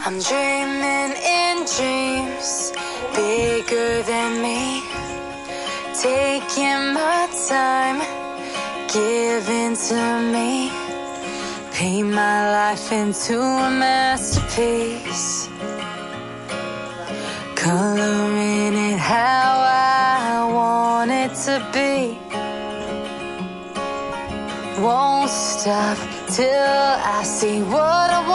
I'm dreaming in dreams bigger than me, taking my time, giving to me, paint my life into a masterpiece, coloring it how I want it to be. Won't stop till I see what I want.